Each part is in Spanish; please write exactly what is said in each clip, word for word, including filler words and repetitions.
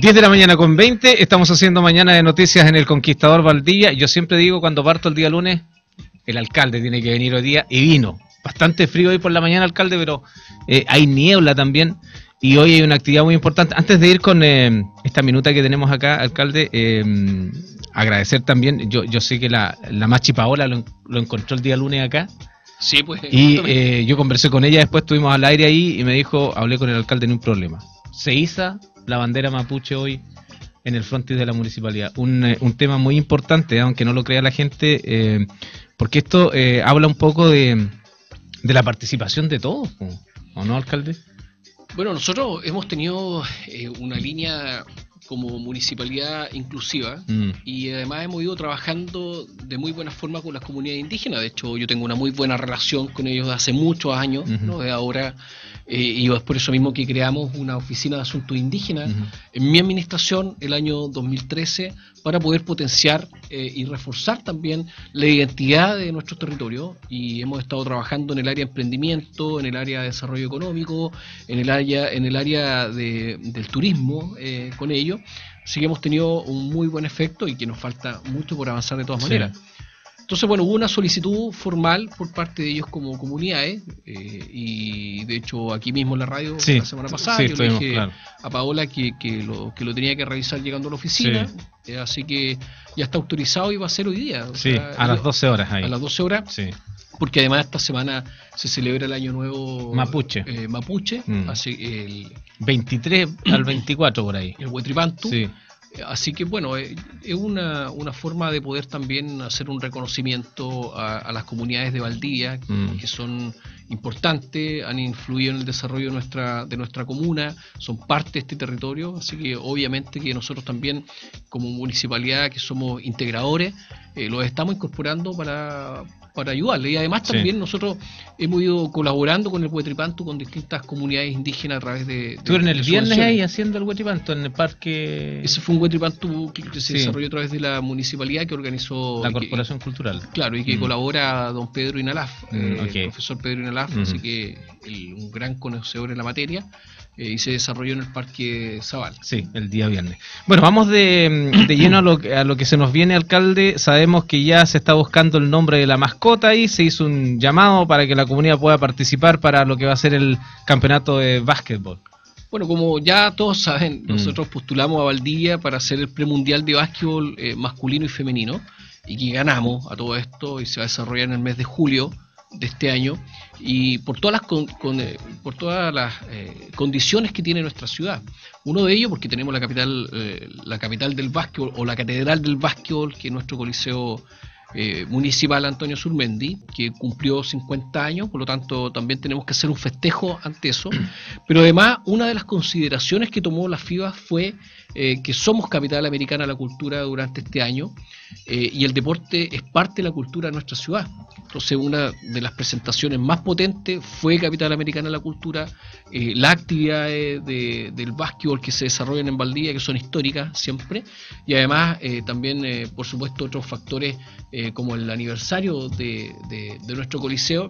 diez de la mañana con veinte, estamos haciendo Mañana de Noticias en el Conquistador Valdivia. Yo siempre digo, cuando parto el día lunes, el alcalde tiene que venir hoy día, y vino. Bastante frío hoy por la mañana, alcalde, pero eh, hay niebla también, y hoy hay una actividad muy importante. Antes de ir con eh, esta minuta que tenemos acá, alcalde, eh, agradecer también, yo, yo sé que la, la Machi Paola lo, lo encontró el día lunes acá. Sí, pues. Y eh, yo conversé con ella, después estuvimos al aire ahí y me dijo, hablé con el alcalde, no hay un problema. Se iza la bandera mapuche hoy en el frontis de la municipalidad. Un, eh, un tema muy importante, aunque no lo crea la gente, eh, porque esto eh, habla un poco de, de la participación de todos, ¿o no, alcalde? Bueno, nosotros hemos tenido eh, una línea como municipalidad inclusiva mm. y además hemos ido trabajando de muy buena forma con las comunidades indígenas. De hecho, yo tengo una muy buena relación con ellos de hace muchos años, uh-huh. ¿no? De ahora, eh, y es por eso mismo que creamos una oficina de asuntos indígenas uh-huh. en mi administración el año dos mil trece para poder potenciar eh, y reforzar también la identidad de nuestro territorio, y hemos estado trabajando en el área de emprendimiento, en el área de desarrollo económico, en el área, en el área de, del turismo eh, con ellos. Así que hemos tenido un muy buen efecto y que nos falta mucho por avanzar de todas sí. maneras. Entonces, bueno, hubo una solicitud formal por parte de ellos como comunidades, eh, y de hecho aquí mismo en la radio sí. la semana pasada sí, yo le dije claro. a Paola que, que, lo, que lo tenía que revisar llegando a la oficina, sí. eh, así que ya está autorizado y va a ser hoy día. O sí, sea, a las doce horas ahí. A las doce horas. Sí. Porque además esta semana se celebra el Año Nuevo Mapuche. Eh, Mapuche, mm. así el veintitrés al veinticuatro por ahí. El Huetripantu. Sí. Así que bueno, es una, una forma de poder también hacer un reconocimiento a, a las comunidades de Valdivia, mm. que son importantes, han influido en el desarrollo de nuestra, de nuestra comuna, son parte de este territorio, así que obviamente que nosotros también como municipalidad que somos integradores, eh, los estamos incorporando para... para ayudarle, y además también sí. nosotros hemos ido colaborando con el Huetripantu, con distintas comunidades indígenas a través de... de ¿Estuvieron el viernes ahí haciendo el Huetripantu en el parque? Ese fue un Huetripantu que se sí. desarrolló a través de la municipalidad que organizó... La Corporación que, Cultural. Claro, y que mm. colabora don Pedro Inalaf, mm, eh, okay. el profesor Pedro Inalaf, mm. así que el, un gran conocedor en la materia. Eh, y se desarrolló en el Parque Zabal. Sí, el día viernes. Bueno, vamos de, de lleno a lo, a lo que se nos viene, alcalde. Sabemos que ya se está buscando el nombre de la mascota y se hizo un llamado para que la comunidad pueda participar para lo que va a ser el campeonato de básquetbol. Bueno, como ya todos saben, nosotros mm. postulamos a Valdivia para hacer el premundial de básquetbol eh, masculino y femenino, y que ganamos a todo esto, y se va a desarrollar en el mes de julio de este año, y por todas las con, con, eh, por todas las eh, condiciones que tiene nuestra ciudad. Uno de ellos porque tenemos la capital eh, la capital del básquetbol, o la catedral del básquetbol, que es nuestro coliseo eh, municipal Antonio Surmendi, que cumplió cincuenta años, por lo tanto también tenemos que hacer un festejo ante eso. Pero además, una de las consideraciones que tomó la FIBA fue eh, que somos capital americana de la cultura durante este año, eh, y el deporte es parte de la cultura de nuestra ciudad. Entonces, una de las presentaciones más potentes fue capital americana de la cultura, eh, las actividades de, del básquetbol que se desarrollan en Valdivia, que son históricas siempre, y además eh, también, eh, por supuesto, otros factores eh, como el aniversario de, de, de nuestro coliseo.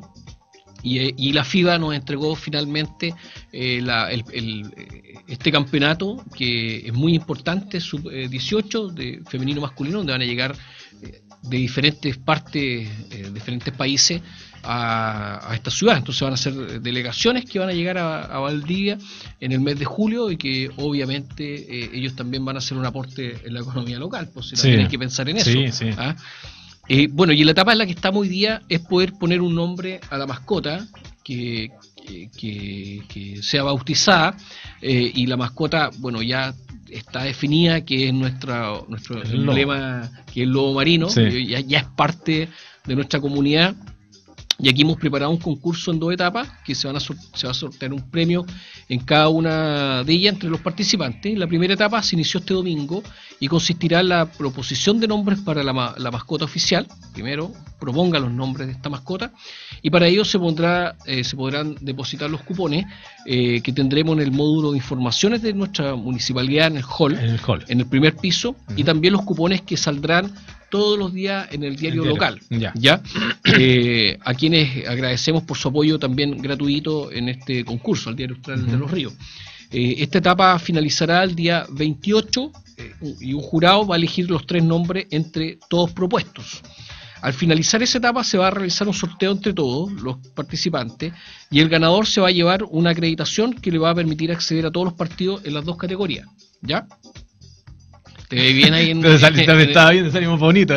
Y, y la FIBA nos entregó finalmente eh, la, el, el, este campeonato, que es muy importante, sub dieciocho, de femenino masculino, donde van a llegar eh, de diferentes partes, eh, diferentes países a, a esta ciudad. Entonces van a ser delegaciones que van a llegar a, a Valdivia en el mes de julio, y que obviamente eh, ellos también van a hacer un aporte en la economía local, pues sí. también hay que pensar en eso. Sí, sí. ¿Ah? Eh, bueno, y la etapa en la que estamos hoy día es poder poner un nombre a la mascota que, que, que, que sea bautizada, eh, y la mascota, bueno, ya está definida, que es nuestra nuestro el emblema, que es el lobo marino, sí. ya, ya es parte de nuestra comunidad. Y aquí hemos preparado un concurso en dos etapas, que se, van a se va a sortear un premio en cada una de ellas entre los participantes. La primera etapa se inició este domingo y consistirá en la proposición de nombres para la, la mascota oficial. Primero, proponga los nombres de esta mascota, y para ello se pondrá eh, se podrán depositar los cupones eh, que tendremos en el módulo de informaciones de nuestra municipalidad, en el hall, en el, hall. En el primer piso, uh-huh. y también los cupones que saldrán todos los días en el diario, el diario. local. Ya. ¿Ya? Eh, a quienes agradecemos por su apoyo también gratuito en este concurso, al Diario Austral uh-huh. de los Ríos. Eh, esta etapa finalizará el día veintiocho eh, y un jurado va a elegir los tres nombres entre todos propuestos. Al finalizar esa etapa se va a realizar un sorteo entre todos los participantes y el ganador se va a llevar una acreditación que le va a permitir acceder a todos los partidos en las dos categorías. ¿Ya? ¿Te ve bien ahí en, Pero sal, en, en, estaba bien, salimos bonitos.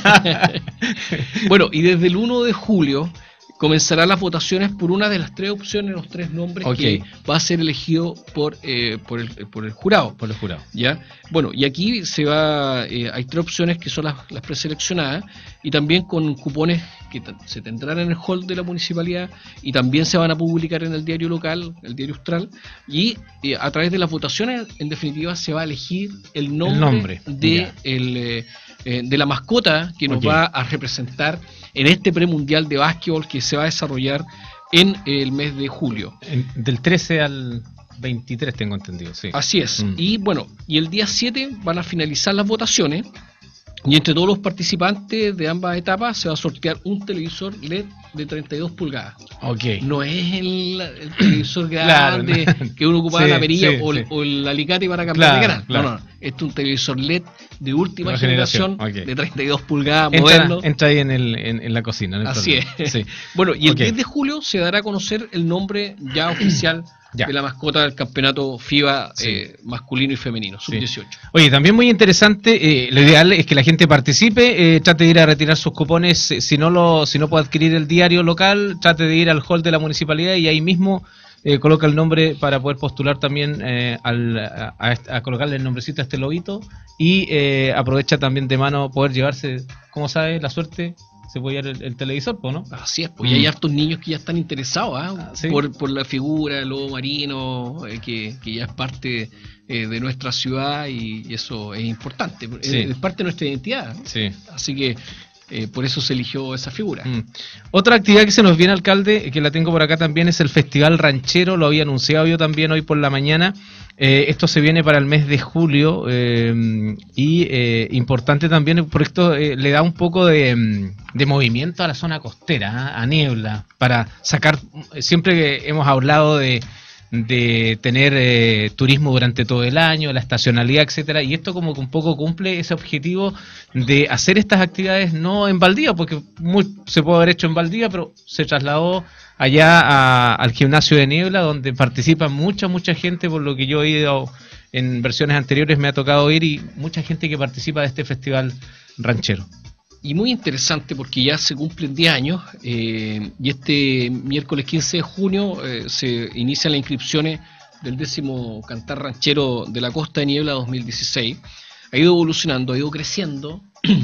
Bueno, y desde el uno de julio comenzarán las votaciones por una de las tres opciones, los tres nombres okay. que va a ser elegido por, eh, por, el, por el jurado. Por el jurado. ¿Ya? Bueno, y aquí se va, eh, hay tres opciones que son las, las preseleccionadas y también con cupones que se tendrán en el hall de la municipalidad y también se van a publicar en el diario local, el diario Austral, y eh, a través de las votaciones, en definitiva, se va a elegir el nombre, el nombre. De, el, eh, eh, de la mascota que nos okay. va a representar en este premundial de básquetbol que se va a desarrollar en el mes de julio. En, del trece al veintitrés tengo entendido, sí. Así es. Mm. Y bueno, y el día siete van a finalizar las votaciones y entre todos los participantes de ambas etapas se va a sortear un televisor L E D de treinta y dos pulgadas. Okay. No es el, el televisor grande claro, no. que uno ocupaba sí, la perilla sí, o, sí. o el alicate para cambiar claro, de canal. Claro. No, no, este es un televisor L E D de última la generación, generación. Okay. de treinta y dos pulgadas, entra, moderno. Entra ahí en, el, en, en la cocina. En el Así problema. es. Sí. Bueno, y el okay. diez de julio se dará a conocer el nombre ya oficial ya. de la mascota del campeonato FIBA sí. eh, masculino y femenino, sub dieciocho. Sí. Oye, también muy interesante, eh, lo ideal es que la gente participe, eh, trate de ir a retirar sus cupones, eh, si no lo si no puede adquirir el diario local, trate de ir al hall de la municipalidad y ahí mismo eh, coloca el nombre para poder postular también eh, al, a, a, a colocarle el nombrecito a este lobito y eh, aprovecha también de mano poder llevarse, ¿cómo sabe? La suerte. Se puede llevar el, el televisor, ¿no? Así es, pues mm. hay hartos niños que ya están interesados ¿eh? ah, ¿sí? por, por la figura del lobo marino, eh, que, que ya es parte eh, de nuestra ciudad y, y eso es importante, sí. es, es parte de nuestra identidad. ¿no? Sí. Así que eh, por eso se eligió esa figura. Mm. Otra actividad que se nos viene, alcalde, que la tengo por acá también, es el Festival Ranchero, lo había anunciado yo también hoy por la mañana. Eh, esto se viene para el mes de julio eh, y eh, importante también porque esto eh, le da un poco de, de movimiento a la zona costera, ¿eh? a Niebla, para sacar, siempre que hemos hablado de, de tener eh, turismo durante todo el año, la estacionalidad, etcétera, y esto como que un poco cumple ese objetivo de hacer estas actividades no en Valdivia, porque muy, se puede haber hecho en Valdivia, pero se trasladó allá a, al gimnasio de Niebla, donde participa mucha, mucha gente, por lo que yo he ido en versiones anteriores, me ha tocado ir, y mucha gente que participa de este festival ranchero. Y muy interesante porque ya se cumplen diez años eh, y este miércoles quince de junio eh, se inician las inscripciones del décimo Cantar Ranchero de la Costa de Niebla dos mil dieciséis. Ha ido evolucionando, ha ido creciendo,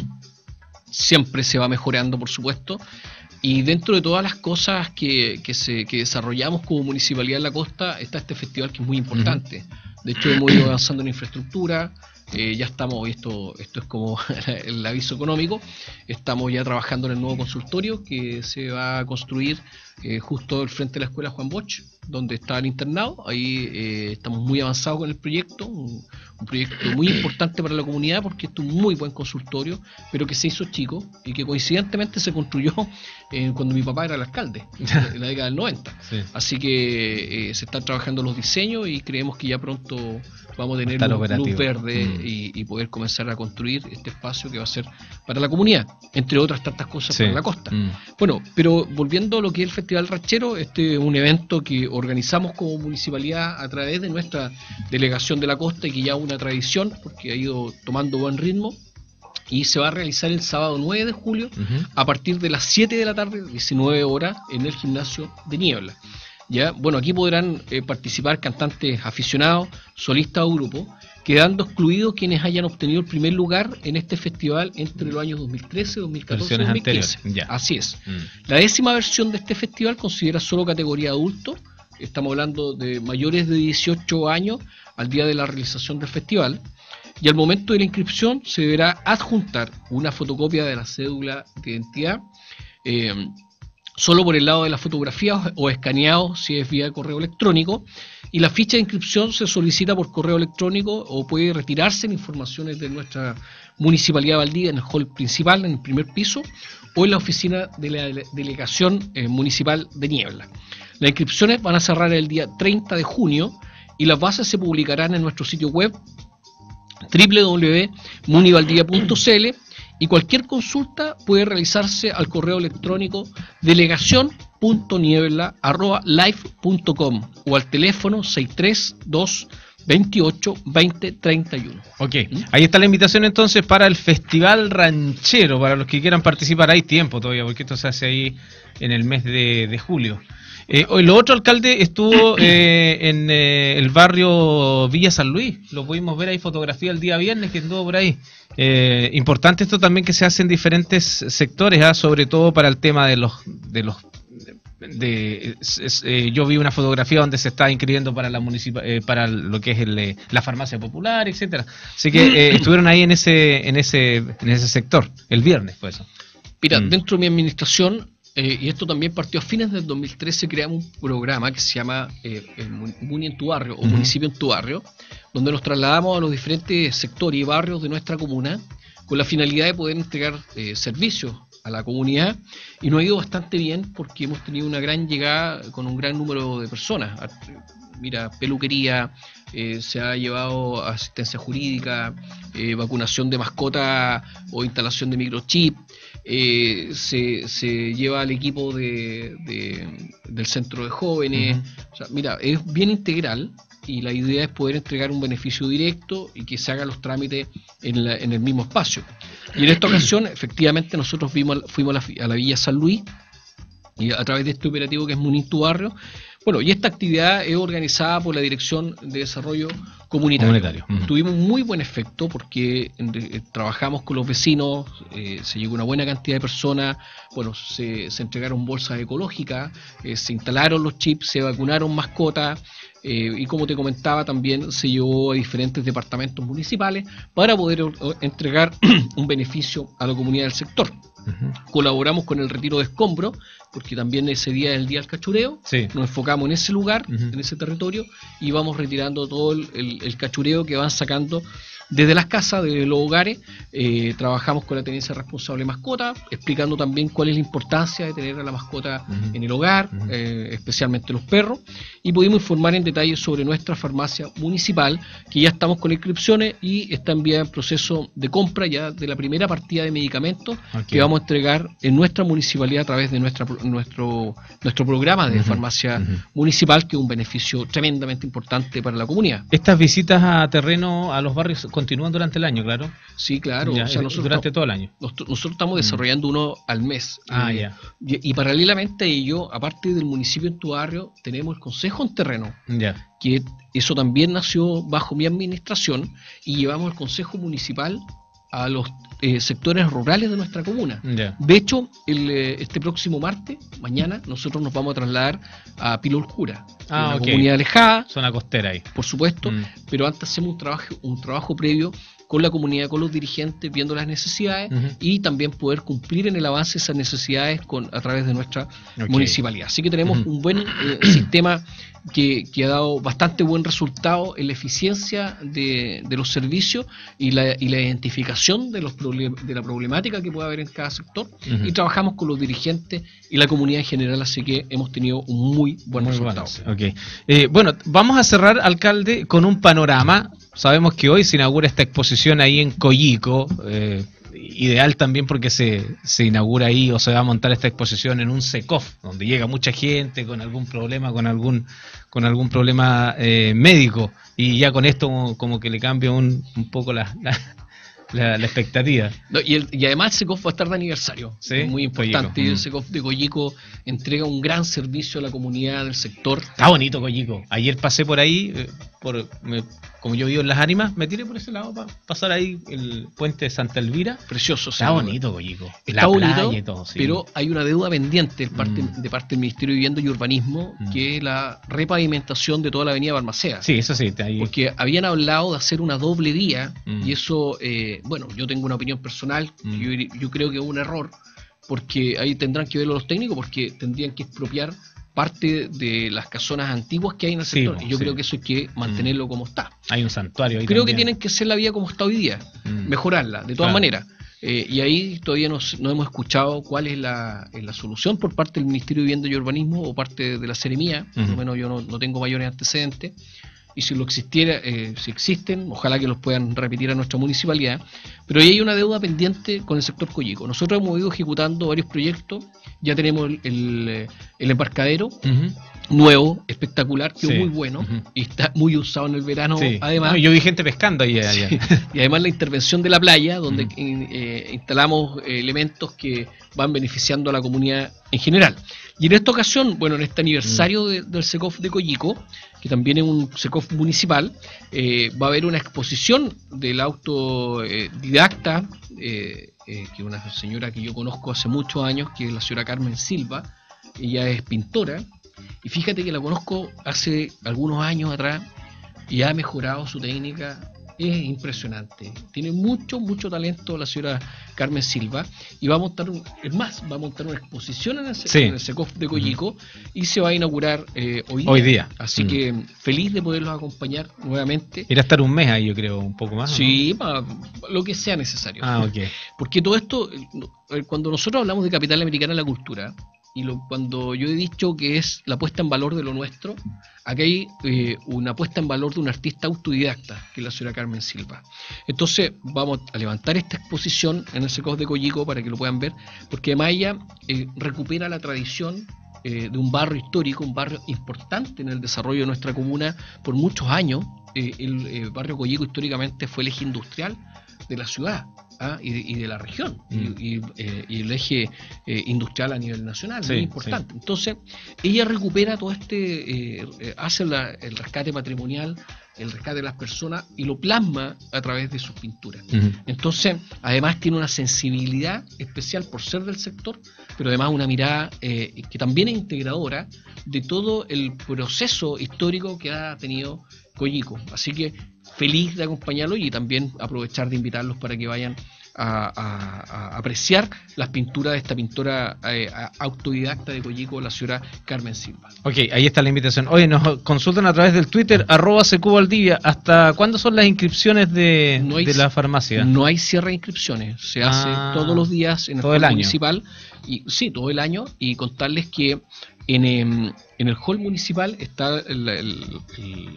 siempre se va mejorando, por supuesto. Y dentro de todas las cosas que, que, se, que desarrollamos como Municipalidad de la Costa está este festival que es muy importante. De hecho, hemos ido avanzando en infraestructura, eh, ya estamos, esto, esto es como el aviso económico, estamos ya trabajando en el nuevo consultorio que se va a construir eh, justo al frente de la Escuela Juan Bosch, donde está el internado. Ahí eh, estamos muy avanzados con el proyecto, un, un proyecto muy importante para la comunidad porque es un muy buen consultorio, pero que se hizo chico y que coincidentemente se construyó eh, cuando mi papá era el alcalde, en la década del noventa. Sí. Así que eh, se están trabajando los diseños y creemos que ya pronto vamos a tener luz, luz verde mm. y, y poder comenzar a construir este espacio que va a ser para la comunidad, entre otras tantas cosas sí. para la costa. Mm. Bueno, pero volviendo a lo que es el Festival Ranchero, este es un evento que organizamos como municipalidad a través de nuestra delegación de la costa y que ya es una tradición porque ha ido tomando buen ritmo. Y se va a realizar el sábado nueve de julio uh-huh. a partir de las siete de la tarde, diecinueve horas, en el gimnasio de Niebla. ¿Ya? Bueno, aquí podrán eh, participar cantantes aficionados, solistas o grupos, quedando excluidos quienes hayan obtenido el primer lugar en este festival entre los años dos mil trece, dos mil catorce y dos mil quince. Ya. Así es. Mm. La décima versión de este festival considera solo categoría adulto. Estamos hablando de mayores de dieciocho años al día de la realización del festival. Y al momento de la inscripción se deberá adjuntar una fotocopia de la cédula de identidad, eh, solo por el lado de la fotografía o escaneado si es vía correo electrónico, y la ficha de inscripción se solicita por correo electrónico o puede retirarse en informaciones de nuestra Municipalidad de Valdivia en el hall principal, en el primer piso, o en la oficina de la Delegación eh, Municipal de Niebla. Las inscripciones van a cerrar el día treinta de junio y las bases se publicarán en nuestro sitio web doble u doble u doble u punto munivaldivia punto c l y cualquier consulta puede realizarse al correo electrónico delegación punto niebla arroba live punto com o al teléfono seis tres dos veintiocho veinte treinta y uno. Ok, ahí está la invitación entonces para el Festival Ranchero, para los que quieran participar. Hay tiempo todavía, porque esto se hace ahí en el mes de, de julio. Eh, el otro alcalde estuvo eh, en eh, el barrio Villa San Luis, lo pudimos ver ahí, fotografía el día viernes que estuvo por ahí. Eh, importante esto también que se hace en diferentes sectores, ¿eh? Sobre todo para el tema de los... de los de es, es, eh, yo vi una fotografía donde se está inscribiendo para la municipa, eh, para lo que es el, eh, la farmacia popular, etcétera. Así que eh, estuvieron ahí en ese en ese en ese sector el viernes, fue eso. Mira, Mm. dentro de mi administración, eh, y esto también partió a fines del dos mil trece, creamos un programa que se llama eh, el Mun- Muni en tu barrio o Ujú. Municipio en tu barrio, donde nos trasladamos a los diferentes sectores y barrios de nuestra comuna con la finalidad de poder entregar eh, servicios a la comunidad, y nos ha ido bastante bien porque hemos tenido una gran llegada con un gran número de personas. Mira, peluquería, eh, se ha llevado asistencia jurídica, eh, vacunación de mascota o instalación de microchip, eh, se, se lleva al equipo de, de- del centro de jóvenes. Ujú. O sea, mira, es bien integral y la idea es poder entregar un beneficio directo y que se hagan los trámites en, la- en el mismo espacio. Y en esta ocasión, efectivamente, nosotros fuimos, al- fuimos a, la, fi- a la Villa San Luis y a través de este operativo que es Muni en tu barrio. Bueno, y esta actividad es organizada por la Dirección de Desarrollo Comunitario. Comunitario. Ujú. Tuvimos muy buen efecto porque en- eh, trabajamos con los vecinos, eh, se llegó una buena cantidad de personas, bueno, se, se entregaron bolsas ecológicas, eh, se instalaron los chips, se vacunaron mascotas, eh, y como te comentaba también se llevó a diferentes departamentos municipales para poder o- o entregar un beneficio a la comunidad del sector. Ujú. Colaboramos con el retiro de escombros, porque también ese día es el día del cachureo. Sí. Nos enfocamos en ese lugar, Ujú. en ese territorio, y vamos retirando todo el, el- el cachureo que van sacando desde las casas, desde los hogares. Eh, trabajamos con la tenencia responsable de mascota, explicando también cuál es la importancia de tener a la mascota Ujú. en el hogar, Ujú. eh, especialmente los perros, y pudimos informar en detalle sobre nuestra farmacia municipal, que ya estamos con inscripciones y está enviada en proceso de compra ya de la primera partida de medicamentos Ok. que vamos a entregar en nuestra municipalidad a través de nuestra, nuestro, nuestro programa de Ujú. farmacia Ujú. municipal, que es un beneficio tremendamente importante para la comunidad. Estas visitas a terreno a los barrios continúan durante el año, claro. Sí, claro. Ya, O sea, nosotros, durante estamos, todo el año. nosotros nosotros estamos desarrollando uno al mes. Ah, Eh, ya. y, y paralelamente a ello, aparte del municipio en tu barrio, tenemos el consejo en terreno, Ya. que eso también nació bajo mi administración, y llevamos el consejo municipal a los eh, sectores rurales de nuestra comuna. Ya. De hecho, el, eh, este próximo martes, mañana, nosotros nos vamos a trasladar a Pilo Jura, Ah, una ok. comunidad alejada, Zona costera ahí. por supuesto, Mm. pero antes hacemos un trabajo, un trabajo previo con la comunidad, con los dirigentes, viendo las necesidades, Ujú. y también poder cumplir en el avance esas necesidades con a través de nuestra Ok. municipalidad. Así que tenemos Ujú. un buen eh, sistema que, que ha dado bastante buen resultado en la eficiencia de, de los servicios y la, y la identificación de, los problem- de la problemática que puede haber en cada sector. Ujú. Y trabajamos con los dirigentes y la comunidad en general, así que hemos tenido un muy buen Muy resultado. buenas, ok. Eh, bueno, vamos a cerrar, alcalde, con un panorama. Sabemos que hoy se inaugura esta exposición ahí en Coyico, eh, ideal también porque se, se inaugura ahí o se va a montar esta exposición en un SECOF, donde llega mucha gente con algún problema, con algún con algún problema eh, médico, y ya con esto como, como que le cambia un, un poco la, la, la- la expectativa. No, y, el- y además el SECOF va a estar de aniversario, Sí, es muy importante. Coyico. Y el Mm. SECOF de Coyico entrega un gran servicio a la comunidad del sector. Está bonito Coyico. Ayer pasé por ahí, eh, por me- como yo vivo en Las Ánimas, me tiré por ese lado para pasar ahí el puente de Santa Elvira. Precioso. Está sin duda. bonito Coyico. Está La bonito, playa y todo, sí. pero hay una deuda pendiente de parte, Mm. de parte del Ministerio de Vivienda y Urbanismo, Mm. que es la repavimentación de toda la avenida Balmaceda. Sí, eso sí. está ahí. Porque habían hablado de hacer una doble vía, Mm. y eso, eh, bueno, yo tengo una opinión personal, Mm. yo, yo creo que es un error, porque ahí tendrán que verlo los técnicos, porque tendrían que expropiar parte de las casonas antiguas que hay en el Sí, sector, po, y yo sí. creo que eso hay que mantenerlo como está. Hay un santuario ahí Creo que también. tienen que ser la vía como está hoy día, Mm. mejorarla, de todas Claro. maneras. Eh, y ahí todavía no, s- no hemos escuchado cuál es la, eh, la solución por parte del Ministerio de Vivienda y Urbanismo o parte de la Seremía, por lo Ujú. menos yo no, no tengo mayores antecedentes. y si lo existiera, eh, si existen, ojalá que los puedan repetir a nuestra municipalidad, pero ahí hay una deuda pendiente con el sector Coyico. Nosotros hemos ido ejecutando varios proyectos, ya tenemos el, el, el embarcadero, uh-huh. nuevo, espectacular, que es sí. muy bueno, uh-huh. y está muy usado en el verano, sí. además. No, yo vi gente pescando ahí allá. Sí. Y además la intervención de la playa, donde uh-huh. eh, instalamos eh, elementos que van beneficiando a la comunidad en general. Y en esta ocasión, bueno, en este aniversario de, del SECOF de Coyico, que también es un SECOF municipal, eh, va a haber una exposición del autodidacta, eh, eh, que es una señora que yo conozco hace muchos años, que es la señora Carmen Silva. Ella es pintora, y fíjate que la conozco hace algunos años atrás, y ha mejorado su técnica. Es impresionante, tiene mucho, mucho talento la señora Carmen Silva, y va a montar, un, es más, va a montar una exposición en el, sí. en el SECOF de Coyico, uh-huh. y se va a inaugurar eh, hoy, día. hoy día. Así uh-huh. que feliz de poderlos acompañar nuevamente. Ir a estar un mes ahí, yo creo, un poco más. Sí, ¿no? Lo que sea necesario. Ah, okay. Porque todo esto, cuando nosotros hablamos de capital americana de la cultura, y lo, cuando yo he dicho que es la puesta en valor de lo nuestro, aquí hay eh, una puesta en valor de un artista autodidacta, que es la señora Carmen Silva. Entonces vamos a levantar esta exposición en el SECOF de Coyico para que lo puedan ver, porque además ella eh, recupera la tradición eh, de un barrio histórico, un barrio importante en el desarrollo de nuestra comuna por muchos años. Eh, el eh, barrio Coyico históricamente fue el eje industrial de la ciudad. ¿Ah? Y, y de la región, mm. y, y, eh, y el eje eh, industrial a nivel nacional, sí, muy importante. Sí. Entonces, ella recupera todo este, eh, hace la, el rescate patrimonial, el rescate de las personas, y lo plasma a través de sus pinturas. Uh-huh. Entonces, además tiene una sensibilidad especial por ser del sector, pero además una mirada eh, que también es integradora de todo el proceso histórico que ha tenido Coyico. Así que feliz de acompañarlo, y también aprovechar de invitarlos para que vayan a, a, a apreciar las pinturas de esta pintora eh, autodidacta de Coyico, la señora Carmen Silva. Ok, ahí está la invitación. Oye, nos consultan a través del Twitter, arroba Secu Valdivia. ¿Hasta cuándo son las inscripciones de, no hay, de la farmacia? No hay cierre de inscripciones, se hace ah, todos los días en el hall municipal. Y, sí, todo el año, y contarles que en, en el hall municipal está el, el, el, el,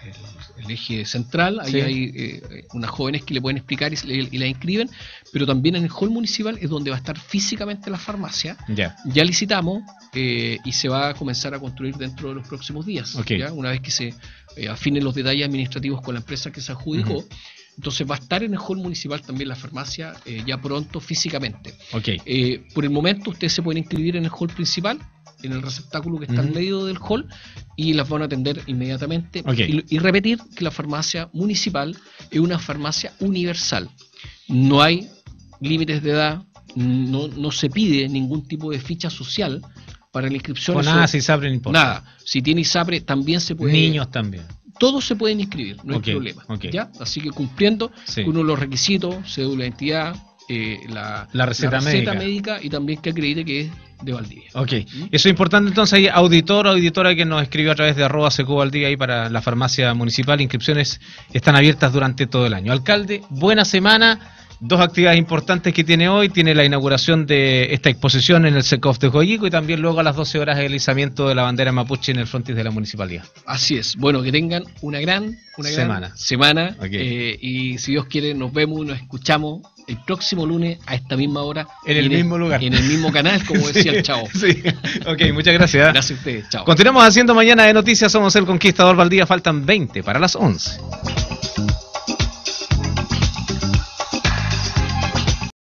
el eje central, ahí sí. hay eh, unas jóvenes que le pueden explicar y, y la inscriben, pero también en el hall municipal es donde va a estar físicamente la farmacia. Ya, ya licitamos eh, y se va a comenzar a construir dentro de los próximos días, okay. ¿ya? Una vez que se eh, afinen los detalles administrativos con la empresa que se adjudicó. Uh-huh. Entonces va a estar en el hall municipal también la farmacia eh, ya pronto físicamente. Okay. Eh, por el momento ustedes se pueden inscribir en el hall principal, en el receptáculo que está uh-huh. en medio del hall, y las van a atender inmediatamente. Okay. Y, y repetir que la farmacia municipal es una farmacia universal. No hay límites de edad, no, no se pide ningún tipo de ficha social para la inscripción. O nada, si ISAPRE no importa. Nada, si tiene ISAPRE también se puede. Niños también. Todos se pueden inscribir, no okay, hay problema. Okay. ¿Ya? Así que cumpliendo sí. uno de los requisitos, cédula de identidad, eh, la, la receta, la receta médica. médica, y también que acredite que es de Valdivia. Ok, ¿Mm? Eso es importante. Entonces hay auditor o auditora que nos escribió a través de arroba Secu Valdivia ahí para la farmacia municipal. Inscripciones están abiertas durante todo el año. Alcalde, buena semana. Dos actividades importantes que tiene hoy. Tiene la inauguración de esta exposición en el SECOF de Coyico, y también luego a las doce horas el izamiento de la bandera mapuche en el frontis de la municipalidad. Así es. Bueno, que tengan una gran, una gran semana. semana okay. eh, y si Dios quiere nos vemos y nos escuchamos el próximo lunes a esta misma hora. En el en mismo el, lugar. En el mismo canal, como sí, decía el chavo. Sí. Ok, muchas gracias. Gracias a ustedes. Chao. Continuamos haciendo Mañana de Noticias. Somos el Conquistador Valdivia. Faltan veinte para las once.